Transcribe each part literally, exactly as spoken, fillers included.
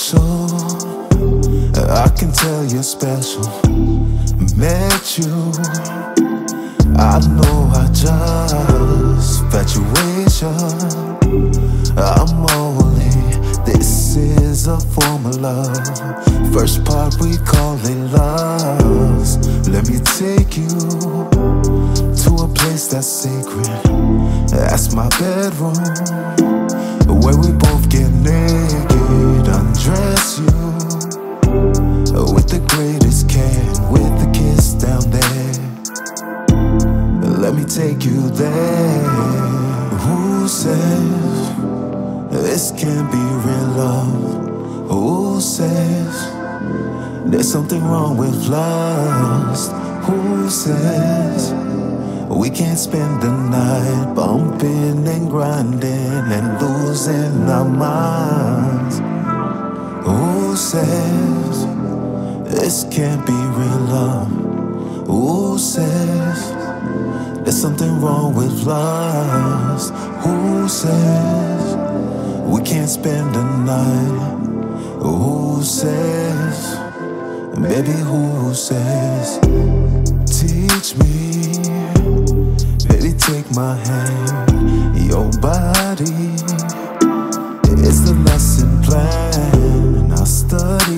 special. I can tell you're special. Met you, I know I just infatuation. I'm only, this is a formula. First part we call it love. Let me take you to a place that's sacred. That's my bedroom, where we both get naked. Undress you with the greatest care, with the kiss down there. Let me take you there. Who says this can't be real love? Who says there's something wrong with lust? Who says we can't spend the night bumping and grinding and losing our minds? Who says this can't be real love? Who says there's something wrong with lust? Who says we can't spend the night? Who says, baby, who says? Teach me, baby, take my hand. Your body is the lesson plan. I'll study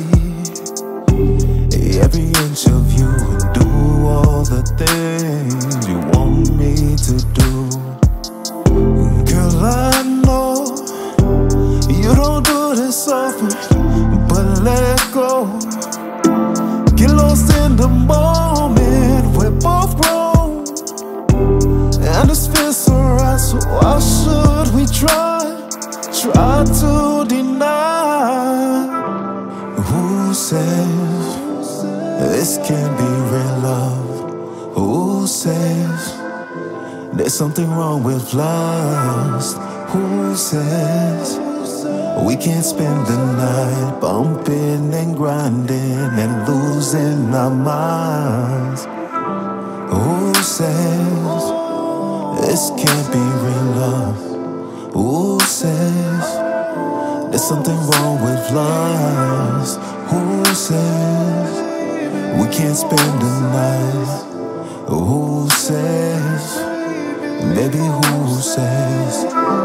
every inch of you and do all the things you want me to do. Girl, I know you don't do this often, but let go. Get lost in the moment, we're both grown, and this feels so right, so why should we try, try to deny? Who says this can't be real love? Who says there's something wrong with lust? Who says we can't spend the night bumping and grinding and losing our minds? Who says this can't be real love? Who says there's something wrong with lust? Who says we can't spend the night? Who says, baby, who says?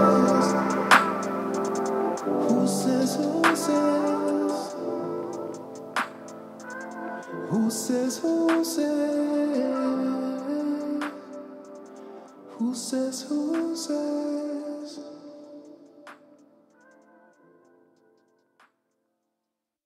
Who says, who says? Who says, who says? Who says, who says?